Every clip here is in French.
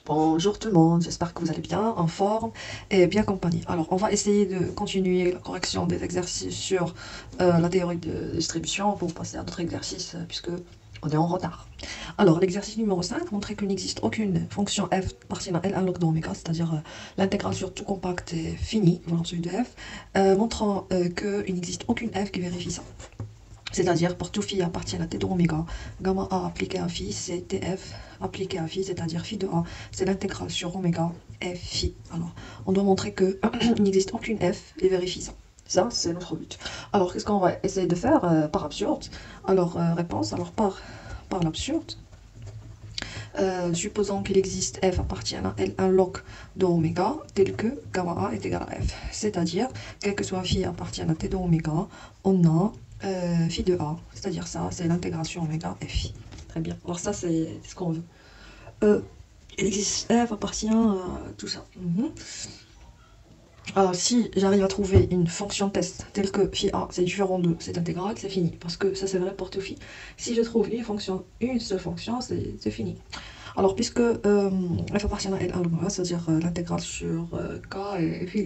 Bonjour tout le monde, j'espère que vous allez bien, en forme et bien accompagné. Alors, on va essayer de continuer la correction des exercices sur la théorie de distribution pour passer à d'autres exercices puisque on est en retard. Alors, l'exercice numéro 5 montrait qu'il n'existe aucune fonction f appartenant à L1 log de oméga, c'est-à-dire l'intégrale sur tout compact est finie, voilà celui de f, montrant qu'il n'existe aucune f qui vérifie ça. C'est-à-dire pour tout phi appartient à t de oméga, gamma a appliqué à phi, c'est tf appliqué à phi, c'est-à-dire phi de a, c'est l'intégrale sur oméga f phi. Alors, on doit montrer qu'il n'existe aucune f et vérifier ça. Ça, c'est notre but. Alors, qu'est-ce qu'on va essayer de faire par absurde? Alors, réponse, alors par l'absurde. Supposons qu'il existe f appartient à L1 log de oméga, tel que gamma a est égal à f. C'est-à-dire, quel que soit phi appartient à t de oméga, on a phi de a, c'est-à-dire ça, c'est l'intégration oméga f phi. Très bien. Alors ça, c'est ce qu'on veut. Il existe f appartient à tout ça. Alors si j'arrive à trouver une fonction test telle que phi a, c'est différent de cette intégrale, c'est fini. Parce que ça, c'est vrai pour tout phi. Si je trouve une seule fonction, c'est fini. Alors, puisque f appartient à L1 log, c'est-à-dire l'intégrale sur k et phi.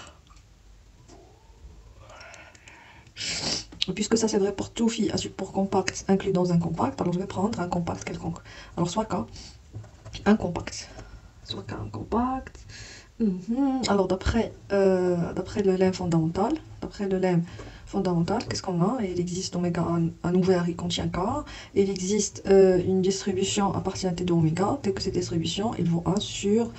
Puisque ça c'est vrai pour tout phi à support compact inclus dans un compact, alors je vais prendre un compact quelconque. Alors soit K, un compact. Soit K, un compact. Alors d'après le lemme fondamental, qu'est-ce qu'on a? Il existe oméga un ouvert, il contient K. Il existe une distribution à partir de T de oméga, telle que cette distribution, il vaut 1 sur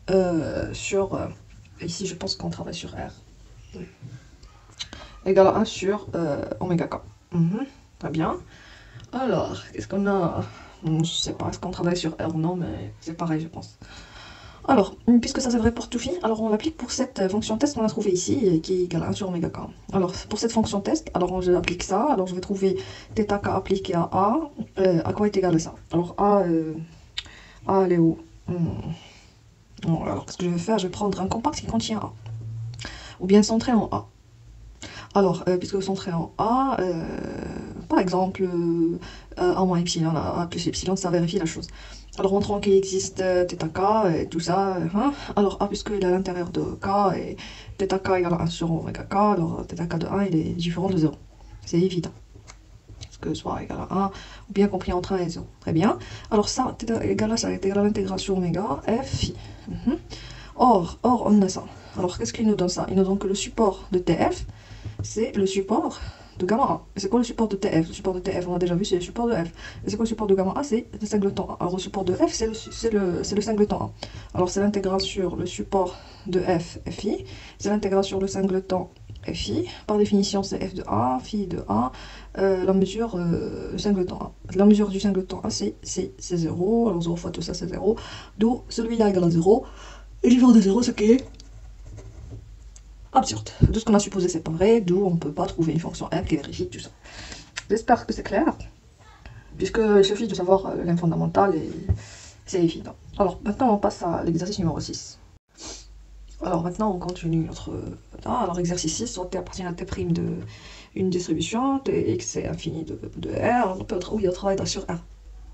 ici je pense qu'on travaille sur R. Oui. Égal à 1 sur oméga k. Très bien. Alors, qu'est-ce qu'on a? Je sais pas, est-ce qu'on travaille sur R ou non, mais c'est pareil, je pense. Alors, puisque ça c'est vrai pour tout phi, alors on l'applique pour cette fonction test qu'on a trouvée ici, qui est égale à 1 sur oméga k. Alors, pour cette fonction test, alors je applique ça, alors je vais trouver θk appliqué à A, à quoi est égal à ça? Alors, A, elle est où? Alors, qu'est-ce que je vais faire? Je vais prendre un compact qui contient A, ou bien centré en A. Alors, puisque centré en A, par exemple, A moins epsilon, A plus epsilon, ça vérifie la chose. Alors, montrons qu'il existe θk et tout ça. Alors, A, puisqu'il est à l'intérieur de K, et θk égale à 1 sur oméga K, alors θk de 1, il est différent de 0. C'est évident. Parce que soit égal à 1, ou bien compris entre 1 et 0. Très bien. Alors, ça, θ égale à ça, est égal à l'intégral sur oméga f phi. Or, on a ça. Alors, qu'est-ce qu'il nous donne ça? Il nous donne que le support de TF, c'est le support de gamma A. Et c'est quoi le support de TF? Le support de TF, on a déjà vu, c'est le support de F. Et c'est quoi le support de gamma A? C'est le singleton A. Alors, le support de F, c'est le singleton A. Alors, c'est l'intégrale sur le support de F, Fi. C'est l'intégrale sur le singleton Fi. Par définition, c'est F de A, Phi de A. La mesure singleton A. La mesure du singleton A, c'est 0. Alors, 0 fois tout ça, c'est 0. D'où celui-là égale à 0. Et l'effort de 0, ce qui est absurde. Tout ce qu'on a supposé, c'est pas vrai, d'où on ne peut pas trouver une fonction f qui vérifie tout ça. J'espère que c'est clair, puisqu'il suffit de savoir le lemme fondamental et c'est évident. Alors maintenant, on passe à l'exercice numéro 6. Alors maintenant, on continue notre... Alors exercice 6, soit t appartient à t' de une distribution, tx est infini de R, on peut travailler sur R.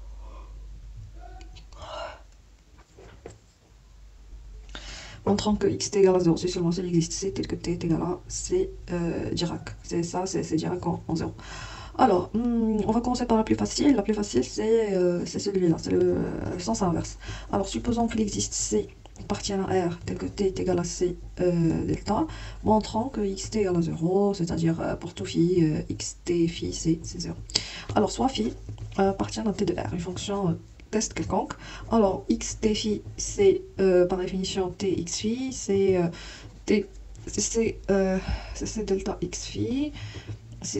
Montrant que x est égal à 0, c'est seulement s'il existe c tel que t est égal à c Dirac. C'est ça, c'est Dirac en 0. Alors, on va commencer par la plus facile. La plus facile, c'est celui-là, c'est le sens inverse. Alors, supposons qu'il existe c appartient à R tel que t est égal à c delta, montrant que xt est égal à 0, c'est-à-dire pour tout phi, xt phi c'est 0. Alors, soit phi appartient à t de R, une fonction test quelconque. Alors, x t phi, c'est par définition t x phi, c'est delta x phi, c'est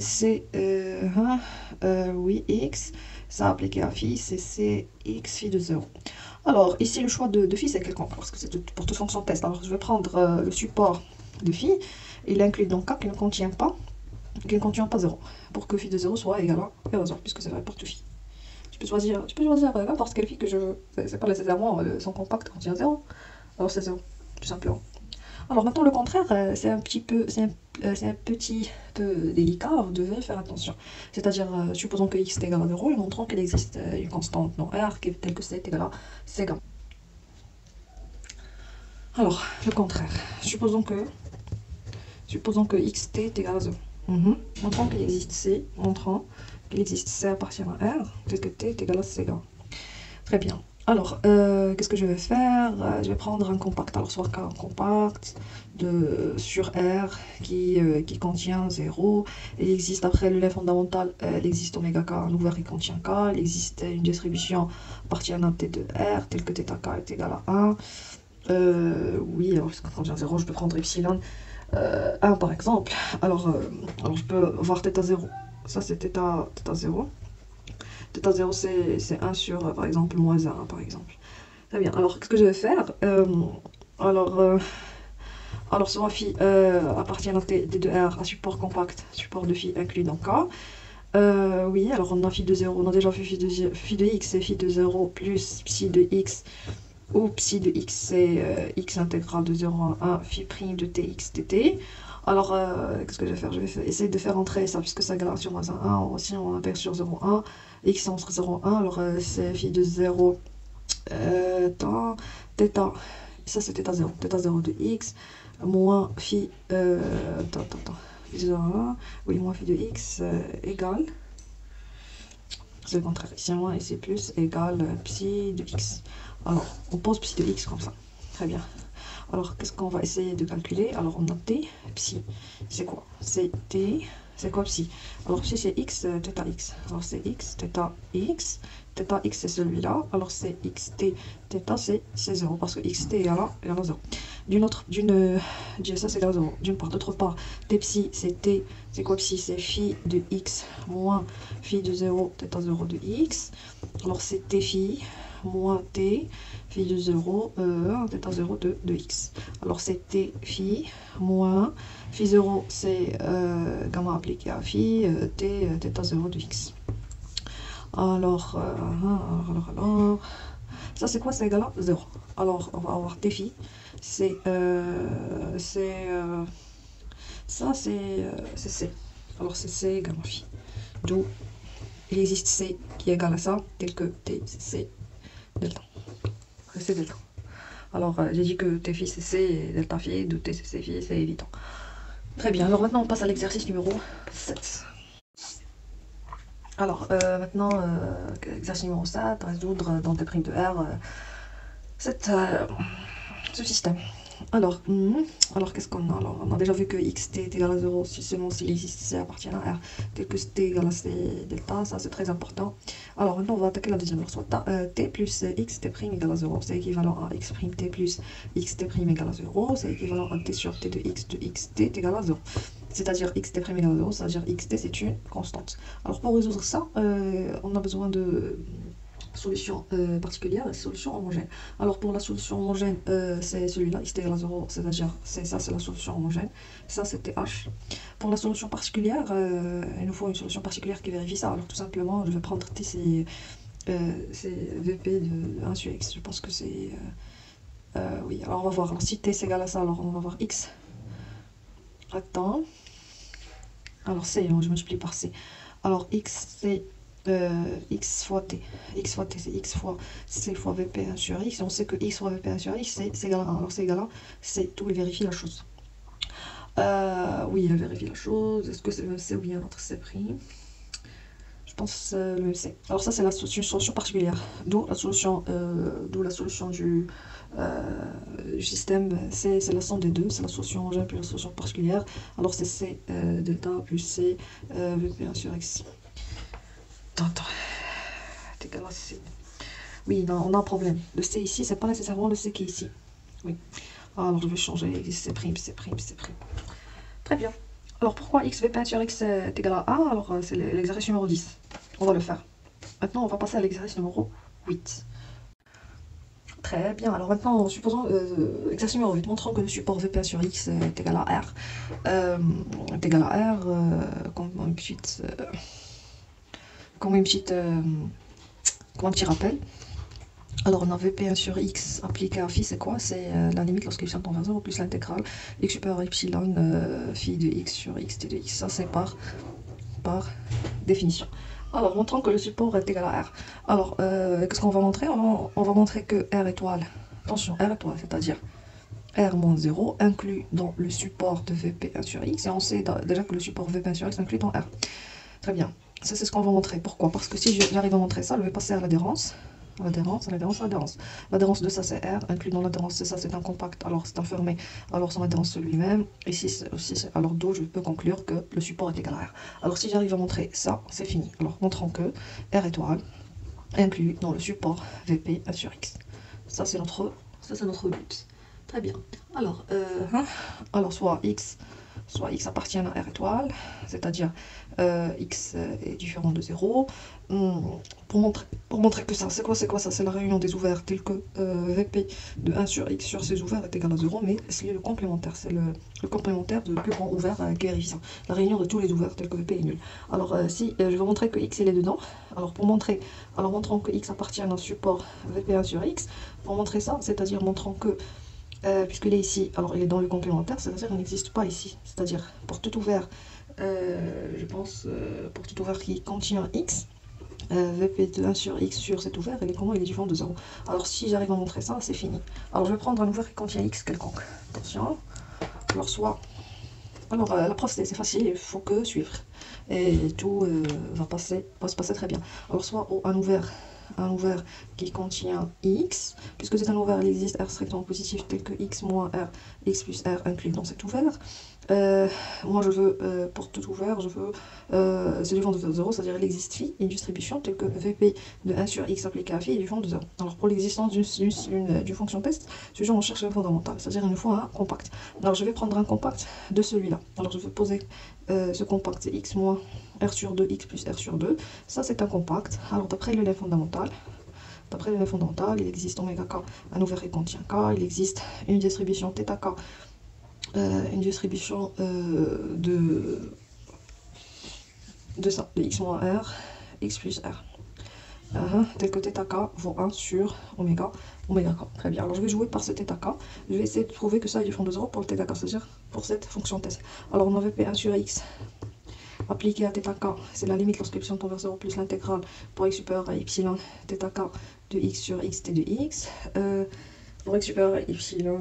oui, x, ça appliqué à phi, c'est c x phi de 0. Alors, ici, le choix de phi, c'est quelconque, parce que c'est pour toute fonction test. Alors, je vais prendre le support de phi, et l'inclure dans K qui ne contient pas 0, pour que phi de 0 soit égal à 0, puisque c'est vrai pour tout phi. Tu peux choisir n'importe quelle phi que je veux. C'est pas nécessairement son compact contient 0. Alors c'est 0, tout simplement. Alors maintenant le contraire, c'est un petit peu délicat, vous devez faire attention. C'est-à-dire, supposons que x est égal à 0 et montrons qu'il existe une constante non R qui est telle que c est égal à c gamma. Alors, le contraire. Supposons que xt est égal à 0. Montrant qu'il existe C, appartient à R, tel que t est égal à C1. Très bien. Alors, qu'est-ce que je vais faire? Je vais prendre un compact. Alors, soit un compact sur R qui contient 0. Il existe, après le lait fondamental, il existe oméga k, un ouvert qui contient K. Il existe une distribution appartenant à T de R, telle que θk est égal à 1. Oui, alors, puisqu'on contient 0, je peux prendre epsilon 1 par exemple. Alors, je peux voir θ0. Ça, c'est θ0. θ0 c'est 1 sur par exemple moins 1 par exemple. Très bien, alors qu'est-ce que je vais faire? Alors soit phi appartient à T de R à support compact, support de phi inclus dans K. Oui, alors on a phi de 0, on a déjà fait phi de x, c'est phi de 0 plus psi de x, où psi de x c'est x intégral de 0 à 1 phi prime de tx dt. Alors, qu'est-ce que je vais faire? Je vais essayer de faire entrer ça, puisque ça égale sur moins 1, aussi on appelle sur 0, 1, x entre 0 1, alors c'est phi de 0 dans θ, ça c'est θ0 de x, moins phi, phi de 0, 1, oui, moins phi de x égale, c'est le contraire, ici moins, ici plus, égale psi de x. Alors, on pose psi de x comme ça, très bien. Alors, qu'est-ce qu'on va essayer de calculer? Alors, on a t, psi, c'est quoi? C'est t, c'est quoi psi? Alors, psi, c'est x, θx. Alors, c'est x, θx. θx, c'est celui-là. Alors, c'est xt, θ, c'est 0. Parce que xt est là, et là, 0. Ça, c'est égal à 0. D'une part. D'autre part, t psi, c'est quoi psi? C'est phi de x moins phi de 0, θ0 de x. Alors, c'est t phi moins t phi de 0, θ0 de x. Alors c'est t phi moins phi 0, c'est gamma appliqué à phi, t θ0 de x. Alors, ça c'est quoi? C'est égal à 0. Alors on va avoir t phi, ça c'est c. Alors c'est c gamma phi. D'où il existe c qui est égal à ça, tel que t c'est c delta. C'est delta. Alors, j'ai dit que t phi c'est c et delta phi, d'où t c'est c phi, c'est évident. Très bien, alors maintenant on passe à l'exercice numéro 7. Alors, maintenant, exercice numéro 7, résoudre dans T' de R ce système. Alors, qu'est-ce qu'on a? Alors, on a déjà vu que xt est égal à 0 si seulement s'il existe c appartient à R, tel que t égale à c delta, ça c'est très important. Alors maintenant on va attaquer la deuxième. Alors soit t plus xt' égale à 0, c'est équivalent à x' t plus xt' égale à 0, c'est équivalent à t sur t de xt égale à 0. C'est-à-dire xt' égale à 0, c'est-à-dire xt c'est une constante. Alors pour résoudre ça, on a besoin de solution particulière et solution homogène. Alors pour la solution homogène, c'est celui-là, xt égale à 0, c'est-à-dire c'est la solution homogène, ça c'était h. Pour la solution particulière, il nous faut une solution particulière qui vérifie ça. Alors tout simplement, je vais prendre t, c'est vp de 1 sur x, je pense que c'est... oui, alors on va voir, alors si t c'est égal à ça, alors on va voir x. Attends. Alors c, je multiplie par c. Alors x c'est x fois t. X fois t, c'est x fois c fois vp1 sur x. On sait que x fois vp1 sur x, c'est égal à 1. Alors c'est égal à, c'est tout, il vérifie la chose. Oui, il vérifie la chose. Est-ce que c'est le même c ou bien notre c'? Je pense le même c. Alors ça, c'est la solution particulière. D'où la solution du système. C'est la somme des deux. C'est la solution homogène plus la solution particulière. Alors c'est c delta plus c vp1 sur x. Attends, t'es égal à c. Oui, non, on a un problème. Le c ici, c'est pas nécessairement le c qui est ici. Oui. Alors je vais changer c'. Très bien. Alors pourquoi x vp1 sur x est égal à a? Alors c'est l'exercice numéro 10. On va le faire. Maintenant on va passer à l'exercice numéro 8. Très bien. Alors maintenant, supposons exercice numéro 8, montrant que le support vp1 sur x est égal à r. Comme un petit rappel. Alors on a vp1 sur x appliqué à phi, c'est quoi? C'est la limite lorsque y tend vers 0 plus l'intégrale x supérieur epsilon phi de x sur x t de x. Ça c'est par définition. Alors montrant que le support est égal à r. Alors qu'est-ce qu'on va montrer? On va montrer que r étoile, attention, r étoile, c'est-à-dire R moins 0 inclus dans le support de VP1 sur X. Et on sait déjà que le support VP1 sur X inclus dans R. Très bien. Ça, c'est ce qu'on va montrer. Pourquoi? Parce que si j'arrive à montrer ça, je vais passer à l'adhérence. L'adhérence de ça, c'est R. Inclus dans l'adhérence de ça, c'est un compact. Alors, c'est un fermé. Alors, son adhérence, c'est lui-même. Ici, aussi, alors d'où je peux conclure que le support est égal à R. Alors, si j'arrive à montrer ça, c'est fini. Alors, montrons que R étoile inclus dans le support VP1 sur X. Ça, c'est notre but. Très bien. Alors soit X appartient à R étoile, c'est-à-dire X est différent de 0. Pour montrer que ça, c'est quoi ça? C'est la réunion des ouverts tels que VP de 1 sur X sur ces ouverts est égal à 0, mais c'est le complémentaire, c'est le complémentaire de plus grand ouvert qui est vérifiant. La réunion de tous les ouverts tels que VP est nul. Alors si je vais montrer que X il est dedans, alors montrons que X appartient à un support VP1 sur X, pour montrer ça, c'est-à-dire montrons que puisqu'il est ici, alors il est dans le complémentaire, c'est-à-dire qu'il n'existe pas ici. C'est-à-dire pour tout ouvert, je pense, pour tout ouvert qui contient X, VP de 1 sur X sur cet ouvert, il est différent de 0. Alors si j'arrive à montrer ça, c'est fini. Alors je vais prendre un ouvert qui contient X quelconque. Attention. Alors la preuve c'est facile, il faut que suivre. Et tout va se passer très bien. Alors soit un ouvert qui contient X, puisque c'est un ouvert, il existe R strictement positif tel que X moins R, X plus R inclus dans cet ouvert. Moi je veux, pour tout ouvert, je veux c'est du fond de 0, c'est-à-dire il existe phi, une distribution telle que VP de 1 sur X appliqué à phi est du fond de 0. Alors pour l'existence d'une fonction test, toujours on cherche le fondamental, c'est-à-dire il nous faut un compact. Alors je vais prendre un compact de celui-là. Alors je vais poser ce compact, c'est X moins R sur 2, X plus R sur 2. Ça c'est un compact. Alors d'après le lien fondamental, il existe oméga k, un ouvert qui contient k, il existe une distribution θ k, une distribution de ça, de x moins r, x plus r. Tel que θ k vaut 1 sur oméga k. Très bien, alors je vais jouer par ce θ k. Je vais essayer de prouver que ça est du fond de 0 pour le θ k, c'est-à-dire pour cette fonction test. Alors on avait P1 sur x appliqué à θ k, c'est la limite lorsque epsilon tend vers 0 plus l'intégrale pour x supérieur à epsilon θ k de x sur x t de x. Pour x supérieur à epsilon.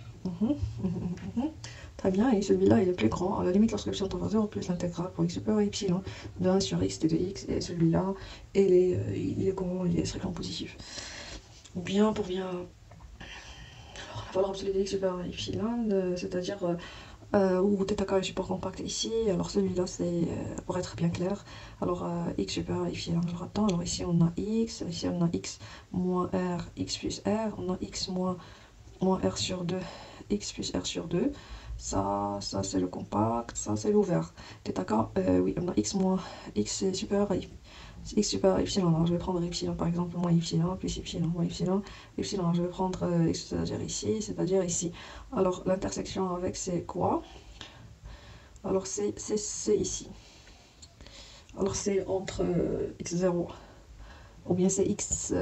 Très bien, et celui-là il est plus grand, à la limite lorsque epsilon tend vers 0 plus l'intégrale pour x supérieur à epsilon de 1 sur x t de x, et celui-là il est strictement positif. Ou bien pour bien alors, la valeur absolue de x supérieur à epsilon, c'est-à-dire où θ k est support compact ici, alors celui-là c'est pour être bien clair, alors x supérieur à epsilon, je l'attends, alors ici on a x, ici on a x moins r, x plus r, on a x moins r sur 2, x plus r sur 2, ça c'est le compact, ça c'est l'ouvert. θ k, oui, on a x moins, x supérieur à epsilon, alors je vais prendre epsilon par exemple, moins epsilon, plus epsilon, moins epsilon, alors je vais prendre x, c'est-à-dire ici. Alors l'intersection avec c'est quoi? Alors c'est ici. Alors c'est entre x0, ou bien c'est x,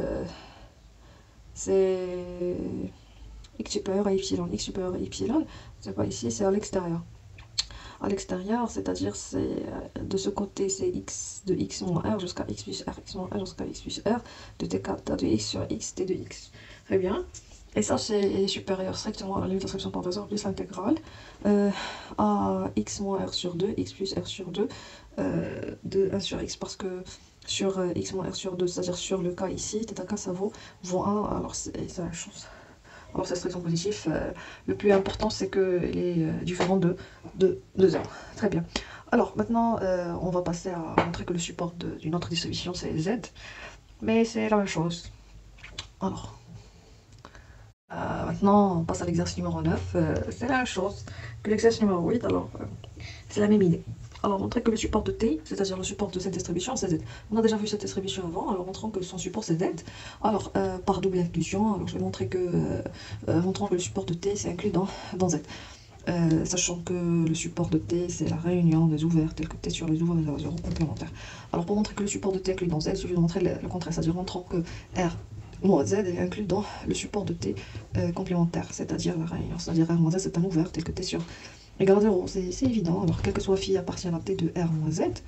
c'est x supérieur à epsilon. X supérieur à epsilon, c'est pas ici, c'est à l'extérieur. À l'extérieur, c'est-à-dire c'est de ce côté, c'est x de x moins r jusqu'à x plus r, x moins r jusqu'à x plus r, de t de x sur x t de x. Très bien. Et ça, c'est supérieur strictement à la limite d'inscription par 2 plus l'intégrale à x moins r sur 2, x plus r sur 2, de 1 sur x, parce que sur x moins r sur 2, c'est-à-dire sur le cas ici, θ k ça vaut 1, alors c'est la chose. Alors c'est strictement positif, le plus important c'est qu'il est différent de 0. Très bien. Alors maintenant on va passer à montrer que le support d'une autre distribution c'est Z, mais c'est la même chose. Alors maintenant on passe à l'exercice numéro 9, c'est la même chose que l'exercice numéro 8, alors c'est la même idée. Alors montrer que le support de T, c'est-à-dire le support de cette distribution, c'est Z. On a déjà vu cette distribution avant, alors montrons que son support c'est Z. Alors par double inclusion, alors je vais montrer que, montrons que le support de T c'est inclus dans Z. Sachant que le support de T c'est la réunion des ouverts tels que T sur les ouverts et 0 complémentaires. Alors pour montrer que le support de T est inclus dans Z, je vais montrer le contraire, c'est-à-dire montrons que R moins Z est inclus dans le support de T complémentaire, c'est-à-dire la réunion, c'est-à-dire R moins Z c'est un ouvert tel que T sur égal à 0, c'est évident. Alors quel que soit phi appartient à T de R moins Z,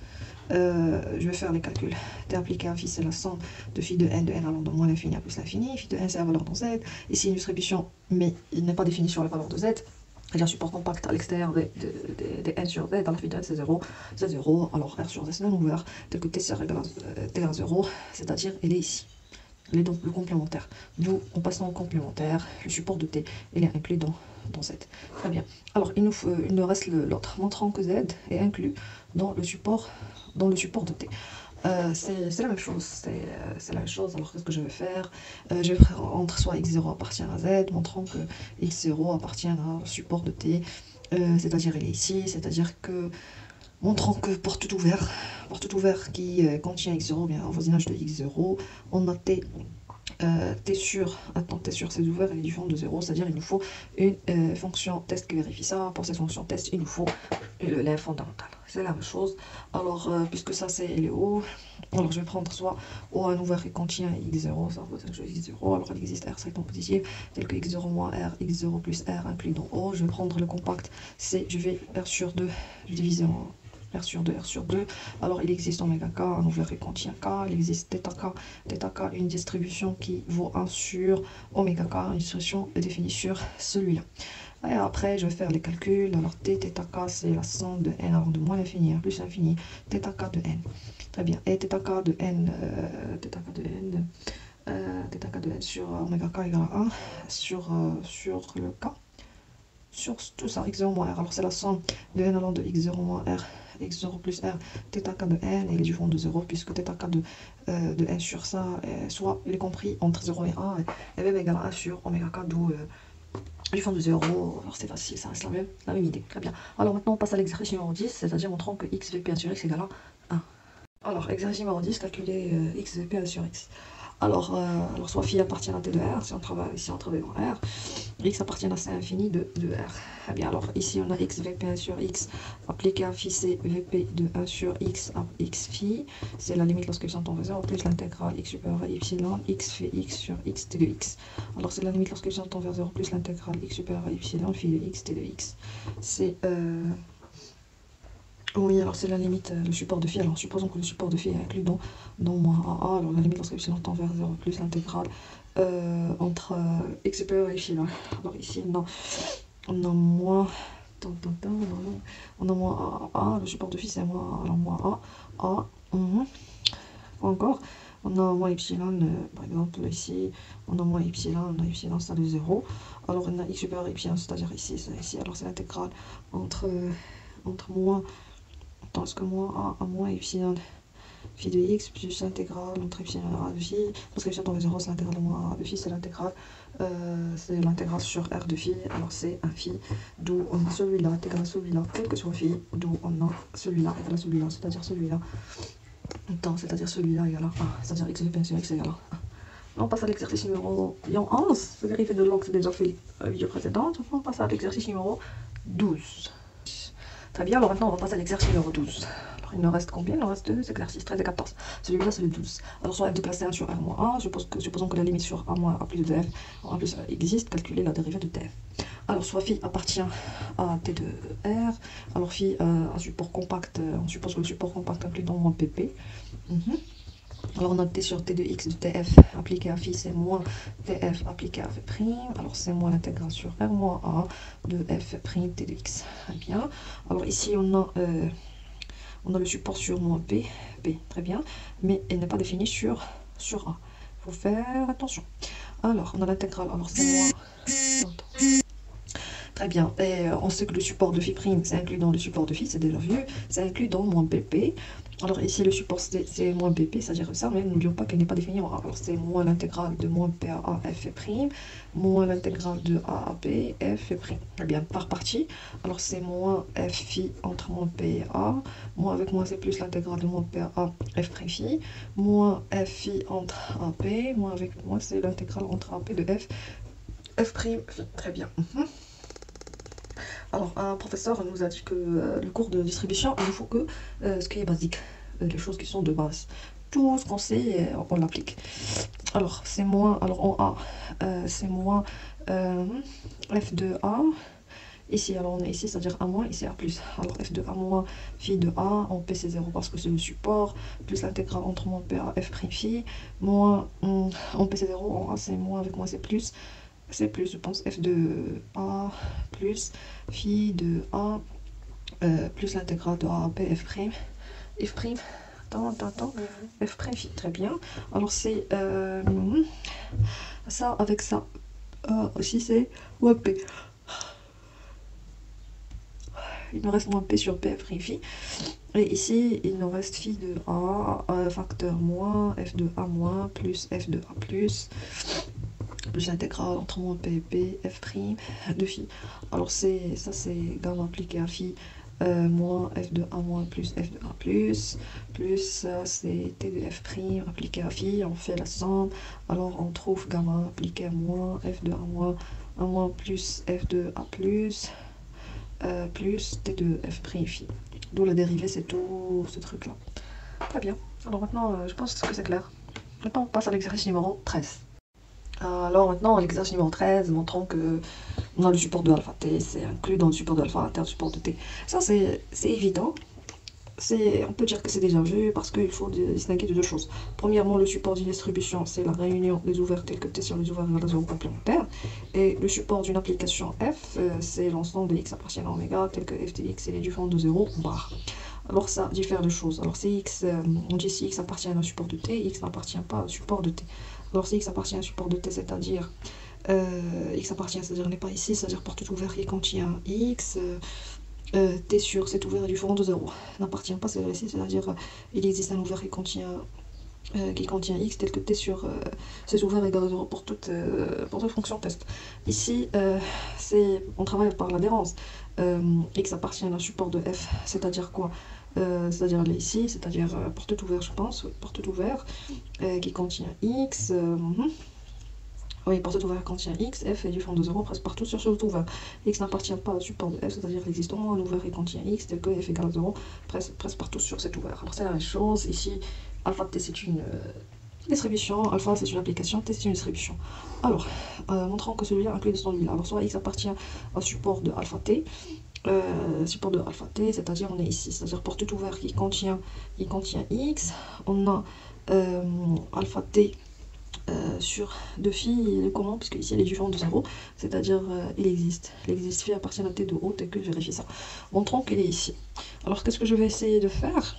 Je vais faire les calculs. T appliqué à phi, c'est la somme de phi de n allant de moins l'infini à plus l'infini. Phi de n, c'est la valeur dans z. Ici, une distribution, mais il n'est pas défini sur la valeur de z. Il y a un support compact à l'extérieur des n sur z. Alors, phi de n, c'est 0. C'est 0. Alors, r sur z, c'est non ouvert. Tel que t sert égal à 0, c'est-à-dire, il est ici. Il est donc le complémentaire. D'où, en passant au complémentaire, le support de t, il est inclus dans z. Très bien. Alors, il nous reste l'autre, montrant que z est inclus dans le support de t. C'est la même chose. C'est la même chose. Alors, qu'est-ce que je vais faire? Je vais rendre soit x0 appartient à z, montrant que x0 appartient à un support de t, c'est-à-dire il est ici, c'est-à-dire que montrant que porte tout ouvert qui contient x0, bien au voisinage de x0, on a t sûr, t sûr c'est ouvert, il est différent de 0, c'est-à-dire il nous faut une fonction test qui vérifie ça. Pour cette fonction test, il nous faut lien fondamental. C'est la même chose. Alors, puisque ça c'est il est haut, alors je vais prendre soit O1 ouvert qui contient x0, ça veut dire x0, alors il existe R sectant positif, tel que x0 moins R, x0 plus R inclus dans O. Je vais prendre le compact, c'est je vais R sur 2, je divise en R sur 2, R sur 2. Alors, il existe oméga K, un ouvert qui contient K. Il existe θ K, une distribution qui vaut 1 sur oméga K, une distribution définie sur celui-là. Et après, je vais faire les calculs. Alors, θ K, c'est la somme de n allant de moins l'infini à plus l'infini. θ K de n. Très bien. Et θ K de n, sur oméga K égale à 1 sur le K. Sur tout ça, x0 moins r. Alors, c'est la somme de n allant de x0 moins r, x0 plus r, θ K de n, et il est du fond de 0, puisque θ K de n sur ça, soit il est compris entre 0 et 1, et même égal à 1 sur oméga K, d'où du fond de 0. Alors, c'est facile, ça reste la même idée. Très bien. Alors, maintenant, on passe à l'exercice numéro 10, c'est-à-dire montrant que x vp 1 sur x égale à 1. Alors, exercice numéro 10, calculer x vp 1 sur x. Alors, soit phi appartient à t de r, si on travaille en r, x appartient à c infini de r. Eh bien, alors ici on a x vp1 sur x appliqué à phi c vp de 1 sur x à x phi, c'est la limite lorsque x tend vers 0 plus l'intégrale x supérieur à epsilon x phi x sur x t de x. Alors c'est la limite lorsque x tend vers 0 plus l'intégrale x supérieur à epsilon phi de x t de x. C'est oui, alors c'est la limite, le support de phi. Alors supposons que le support de phi est inclus dans moins AA. Alors la limite lorsque epsilon tend vers 0 plus l'intégrale entre x supérieur et epsilon. Alors ici, on a moins. On a moins AA. Le support de phi c'est moins. Alors moins A. Encore. On a moins epsilon, par exemple ici, on a moins epsilon, ça de 0. Alors on a x supérieur à epsilon, c'est-à-dire ici, alors c'est l'intégrale entre moins. Parce que moins a à moins epsilon phi de x plus l'intégrale entre epsilon et a de phi. Parce que epsilon tend vers 0, c'est l'intégrale de moins a de phi, c'est l'intégrale sur r de phi. Alors c'est un phi, d'où on a celui-là est égal à celui-là, quel que soit phi, d'où on a celui-là égal à celui-là, c'est-à-dire celui-là. C'est-à-dire celui-là égal à 1, c'est-à-dire x vp sur x égale à 1. On passe à l'exercice numéro 11, c'est vérifié de l'angle déjà fait la vidéo précédente. On passe à l'exercice numéro 12. Très bien, alors maintenant on va passer à l'exercice numéro 12. Alors il nous reste combien? Il nous reste 2 exercices, 13 et 14. Celui-là c'est le 12. Alors soit f déplacé 1 sur r moins 1, supposons que la limite sur a moins a plus de f, a plus existe, calculer la dérivée de tf. Alors soit phi appartient à t de r, alors phi un support compact, on suppose que le support compact inclut dans moins pp. Alors on a t sur t de x de tf appliqué à phi, c'est moins tf appliqué à f'. Alors c'est moins l'intégrale sur r moins a de f' t de x. Très bien. Alors ici on a le support sur moins p, très bien, mais elle n'est pas définie sur a. Il faut faire attention. Alors on a l'intégrale, alors c'est moins. Très bien, et on sait que le support de phi' c'est inclus dans le support de phi, c'est déjà vu, c'est inclus dans moins pp. Alors ici le support c'est moins pp, c'est-à-dire ça, mais n'oublions pas qu'elle n'est pas définie en a. Alors c'est moins l'intégrale de moins p à a f', moins l'intégrale de a à p f'. Très bien, par partie, alors c'est moins f phi entre moins p et a, moins avec moins c'est plus l'intégrale de moins p à a f' phi, moins f phi entre a p, moins avec moins c'est l'intégrale entre a p de f phi. Très bien. Alors, un professeur nous a dit que le cours de distribution, il ne faut que ce qui est basique, les choses qui sont de base. Tout ce qu'on sait, on l'applique. Alors, c'est moins, alors en A, c'est moins f de A Ici, alors on est ici, c'est-à-dire A moins, ici A plus. Alors f de A moins, phi de A, en P c'est 0 parce que c'est le support, plus l'intégrale entre moins P à f prime phi, moins en P c'est 0, en A c'est moins, avec moins c'est plus, je pense, f de A plus phi de A, plus l'intégrale de A à P f prime, attends, f prime phi, très bien. Alors c'est ça avec ça, aussi c'est moins P. Il nous reste moins P sur P f phi. Et ici, il nous reste phi de A, facteur moins, f de A moins, plus f de A plus l'intégrale entre moins P et P, f prime de phi. Alors ça c'est gamma appliqué à phi, moins f de A moins plus f de A plus ça c'est t de f prime appliqué à phi, on fait la somme, alors on trouve gamma appliqué à moins f de A moins plus f de A plus t de f prime phi. D'où la dérivée, c'est tout ce truc là. Très bien. Alors maintenant, je pense que c'est clair. Maintenant, on passe à l'exercice numéro 13. Alors maintenant, l'exercice numéro 13, montrons que on a le support de alpha t, c'est inclus dans le support de alpha inter le support de t. Ça, c'est évident. On peut dire que c'est déjà vu parce qu'il faut distinguer de deux choses. Premièrement, le support d'une distribution, c'est la réunion des ouverts tels que t sur les ouverts égale à 0 complémentaires. Et le support d'une application f, c'est l'ensemble de x appartient à oméga tel que f de x est du fond de 0 bar. Alors ça diffère de choses. Alors si x, on dit si x appartient à un support de t, x n'appartient pas à un support de t. Alors si x appartient à un support de t, c'est-à-dire x appartient, c'est-à-dire n'est pas ici, c'est-à-dire porte ouvert qui contient x, t sur cet ouvert du fond de 0 n'appartient pas, c'est ici, c'est-à-dire il existe un ouvert qui contient x tel que t sur cet ouvert égale à 0 pour toute fonction test. Ici, on travaille par l'adhérence. X appartient à un support de f, c'est-à-dire quoi? C'est-à-dire elle est ici, c'est-à-dire porte ouvert, je pense, porte ouvert qui contient x. Oui, porte ouvert contient x, f est du fond de 0 presque partout sur ce ouvert. X n'appartient pas au support de f, c'est-à-dire il existe au moins un ouvert qui contient x, tel que f égale à 0 presque partout sur cet ouvert. Alors c'est la même chose, ici, alpha t c'est une distribution, alpha c'est une application, t c'est une distribution. Alors, montrons que celui-là inclut celui-là. Alors soit x appartient au support de alpha t, c'est-à-dire on est ici, c'est-à-dire porte ouvert qui contient x, on a alpha t sur 2 phi, il est comment, puisque ici il est du fond de 0, c'est-à-dire il existe phi appartient à t de haut, et que je vérifie ça. Montrons qu'il est ici. Alors qu'est-ce que je vais essayer de faire?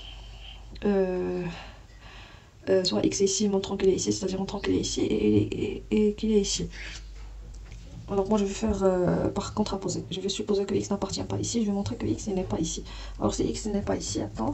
Soit x est ici, montrons qu'il est ici, c'est-à-dire montrons qu'il est ici et qu'il est ici. Alors moi je vais faire par contraposé. Je vais supposer que x n'appartient pas ici, je vais montrer que x n'est pas ici. Alors si x n'est pas ici, attends.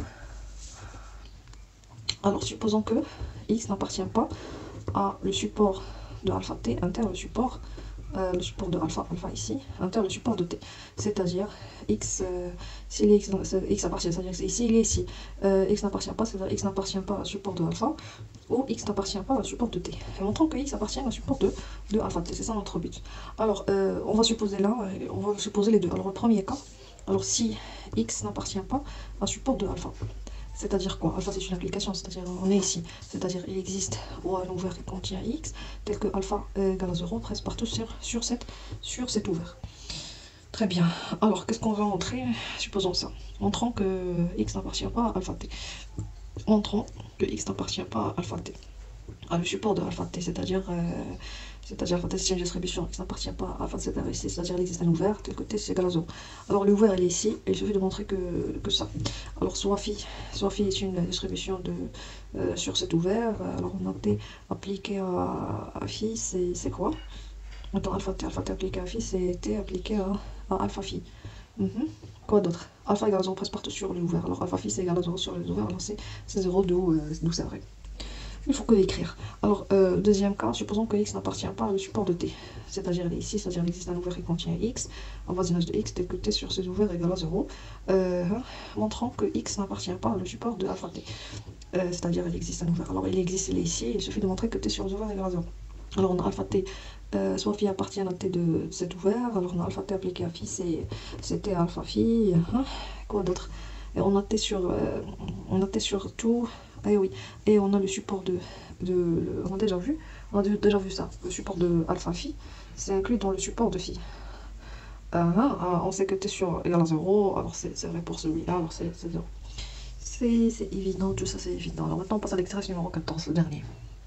Alors supposons que x n'appartient pas à le support de alpha t, inter le support de alpha ici, inter le support de t. C'est-à-dire x, si x appartient, c'est-à-dire que c'est ici, il est ici. X n'appartient pas, c'est-à-dire x n'appartient pas au support de alpha, ou x n'appartient pas au support de t. Et montrons que x appartient au support de alpha t, c'est ça notre but. Alors, on va supposer là, on va supposer les deux. Alors, le premier cas, alors si x n'appartient pas à un support de alpha, c'est-à-dire quoi? Alpha c'est une application, c'est-à-dire on est ici, c'est-à-dire il existe un ouvert qui contient x, tel que alpha égale à 0 presque partout sur cet ouvert. Très bien. Alors qu'est-ce qu'on va montrer? Supposons ça. Montrons que x n'appartient pas à alpha t. Montrons que x n'appartient pas à alpha t, à le support de alpha t, c'est-à-dire alpha t c'est une distribution qui n'appartient pas à alpha t ici, c'est-à-dire il existe un ouvert tel que t c'est égal à 0. Alors l'ouvert il est ici et il suffit de montrer que ça. Alors soit phi est une distribution sur cet ouvert, alors on a t appliqué à phi, c'est quoi? Attends, alpha t appliqué à phi, c'est t appliqué à alpha phi. Quoi d'autre? Alpha égale à 0 presque partout sur l'ouvert, alors alpha phi c'est égal à 0 sur les ouverts, alors c'est 0 d'où c'est vrai. Il faut que l'écrire. Alors, deuxième cas, supposons que x n'appartient pas au support de t. C'est-à-dire, il est ici, c'est-à-dire il existe un ouvert qui contient x, en voisinage de x, tel que t sur ces ouverts égale à 0, montrant que x n'appartient pas au support de alpha t. C'est-à-dire, il existe un ouvert. Alors, il existe, il est ici, il suffit de montrer que t sur les ouverts égale à 0. Alors, on a alpha t, soit phi appartient à t de cet ouvert, alors on a alpha t appliqué à phi, c'est t alpha phi, quoi d'autre? Et on a t sur tout. Et oui, et on a le support on a déjà vu ça, le support de alpha phi, c'est inclus dans le support de phi. On sait que t sur égal à 0, alors c'est vrai pour celui-là, alors c'est 0. C'est évident, tout ça c'est évident. Alors maintenant on passe à l'exercice numéro 14, le dernier.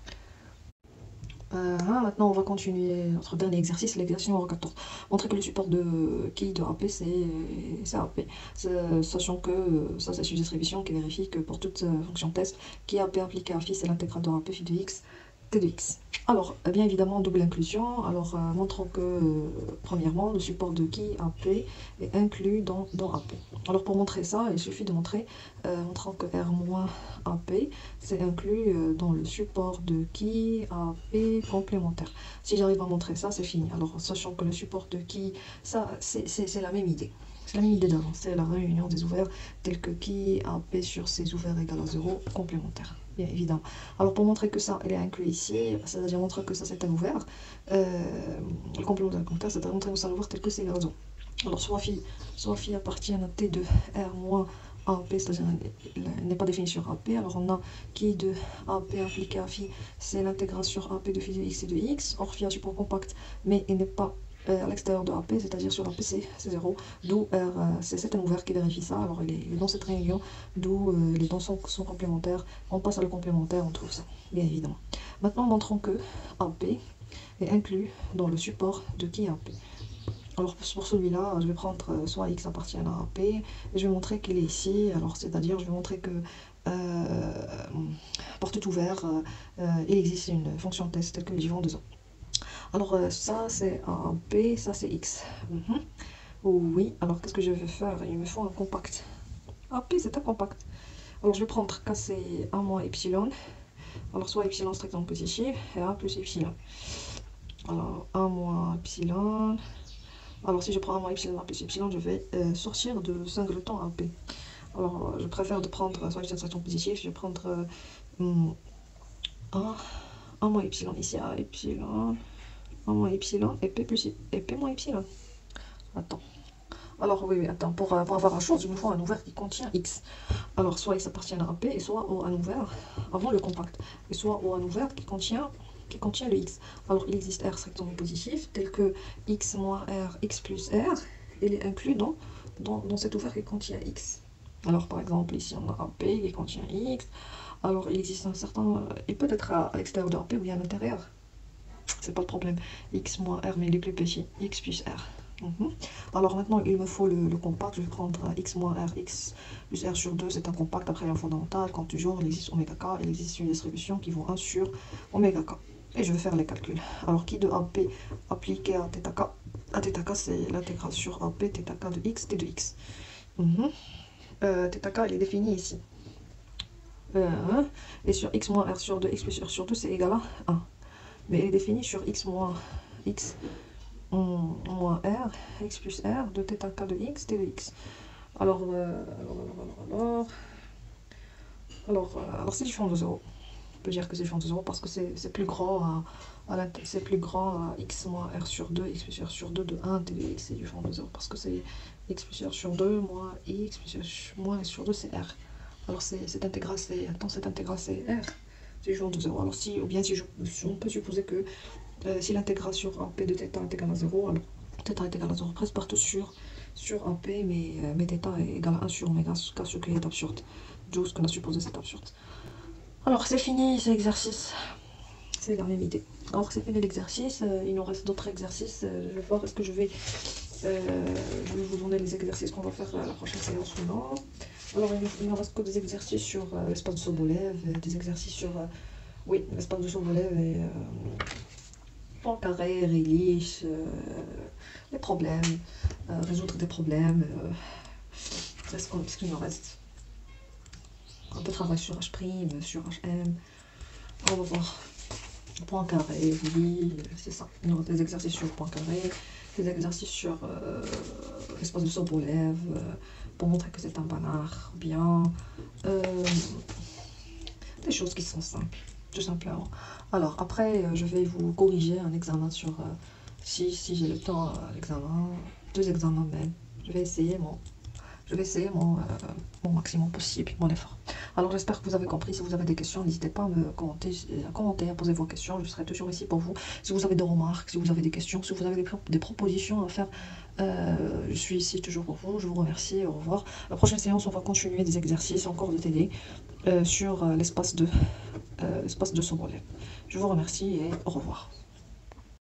Maintenant on va continuer notre dernier exercice, l'exercice numéro 14. Montrer que le support de qui de AP c'est AP. Sachant que ça c'est une distribution qui vérifie que pour toute fonction test, qui AP impliqué à phi c'est l'intégrale de AP phi de x t de x. Alors, bien évidemment, double inclusion. Alors, montrons que, premièrement, le support de qui AP est inclus dans AP. Alors, pour montrer ça, il suffit de montrer, montrant que R-AP, c'est inclus dans le support de qui AP complémentaire. Si j'arrive à montrer ça, c'est fini. Alors, sachant que le support de qui, ça, c'est la même idée. C'est la même idée d'avant, c'est la réunion des ouverts tels que qui AP sur ses ouverts égale à 0 complémentaire. Bien évidemment. Alors pour montrer que ça, elle est inclus ici, c'est-à-dire montrer que ça c'est un ouvert, le complément d'un compteur, c'est-à-dire montrer que c'est un ouvert tel que c'est égal à 0. Alors soit phi appartient à T de R moins AP, c'est-à-dire n'est pas défini sur AP, alors on a qui de AP impliqué à phi, c'est l'intégral sur AP de phi de x et de x, or phi a support compact, mais il n'est pas à l'extérieur de AP, c'est-à-dire sur AP c'est 0, d'où c'est un ouvert qui vérifie ça, alors il est dans cette réunion, d'où les dons sont complémentaires, on passe à le complémentaire, on trouve ça, bien évidemment. Maintenant montrons que AP est inclus dans le support de qui AP. Alors pour celui-là, je vais prendre soit x appartient à AP, et je vais montrer qu'il est ici, alors c'est-à-dire je vais montrer que pour tout ouvert, il existe une fonction test telle que les suivants 2 ans. Alors ça c'est un P, ça c'est X. Oui, alors qu'est-ce que je vais faire? Il me faut un compact. P c'est un compact. Alors je vais prendre K c'est 1 moins epsilon. Alors soit epsilon strictement positif et A plus epsilon. Alors 1 moins epsilon. Alors si je prends 1 moins epsilon A plus epsilon, je vais sortir de singleton AP. Alors je préfère de prendre soit epsilon strictement positif, je vais prendre 1 moins epsilon ici à epsilon. 1 moins epsilon et P plus et P moins epsilon. Attends. Alors oui, attends, pour avoir la chose, il me faut un ouvert qui contient X. Alors soit X appartient à P, et soit un ouvert avant le compact, et soit un ouvert qui contient le X. Alors il existe R strictement positif, tel que X moins R, X plus R, il est inclus dans cet ouvert qui contient X. Alors par exemple, ici on a un P qui contient X. Alors il existe un certain, il peut être à l'extérieur de P ou bien à l'intérieur. C'est pas le problème. X moins R, mais il est plus petit. X plus R. Alors maintenant, il me faut le compact. Je vais prendre X moins R, X plus R sur 2. C'est un compact après la fondamentale. Quand toujours il existe oméga k, il existe une distribution qui vaut 1 sur oméga k. Et je vais faire les calculs. Alors, qui de AP appliqué à θ k? À θ k, c'est l'intégrale sur AP, θ k de X, T de X. θ k, il est défini ici. Et sur X moins R sur 2, X plus R sur 2, c'est égal à 1. Mais elle est définie sur x moins R, x plus R, de θ k de x, t de x. Alors c'est différent de 0. On peut dire que c'est différent de 0 parce que c'est plus grand c'est plus grand à x moins R sur 2, x plus R sur 2 de 1, t de x, c'est différent de 0 parce que c'est x plus R sur 2 moins x plus R moins R sur 2, c'est R. Alors cette intégrale, c'est R. C'est différent de 0. Alors ou bien si on peut supposer que si l'intégral sur un P de θ est égal à 0, alors θ est égal à 0 presque partout sur un P, mais θ est égal à 1 sur oméga, car ce qui est absurde. D'où ce qu'on a supposé, c'est absurde. Alors c'est fini cet exercice. C'est la même idée. Alors c'est fini l'exercice, il nous reste d'autres exercices. Je vais voir est-ce que je vais vous donner les exercices qu'on va faire à la prochaine séance ou non. Alors il ne reste que des exercices sur l'espace de Sobolev, des exercices sur l'espace de Sobolev et Poincaré, Réliche, les problèmes, résoudre des problèmes. Qu'est-ce qu'il nous reste? Un peu de travail sur H', sur HM. On va voir. Poincaré, c'est ça. Il y aura des exercices sur Poincaré, des exercices sur l'espace de Sobolev, pour montrer que c'est un banard, bien. Des choses qui sont simples, tout simplement. Alors après, je vais vous corriger un examen sur, si j'ai le temps, l'examen, 2 examens même. Je vais essayer mon maximum possible, mon effort. Alors j'espère que vous avez compris. Si vous avez des questions, n'hésitez pas à commenter, à poser vos questions. Je serai toujours ici pour vous. Si vous avez des remarques, si vous avez des questions, si vous avez des propositions à faire, je suis ici toujours pour vous. Je vous remercie. Au revoir. La prochaine séance, on va continuer des exercices encore de TD sur l'espace de son relais. Je vous remercie et au revoir.